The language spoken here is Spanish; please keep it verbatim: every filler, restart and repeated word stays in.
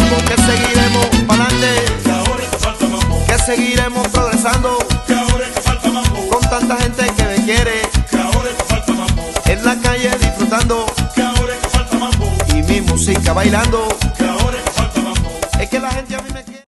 mambo, que seguiremos pa'lante, que ahora es que falta mambo, que seguiremos progresando, que ahora es que falta mambo, con tanta gente que me quiere, que ahora es que falta mambo, en la calle disfrutando, que ahora es que falta mambo, y mi música bailando. que ahora es que falta mambo. Es que la gente a mí me quiere.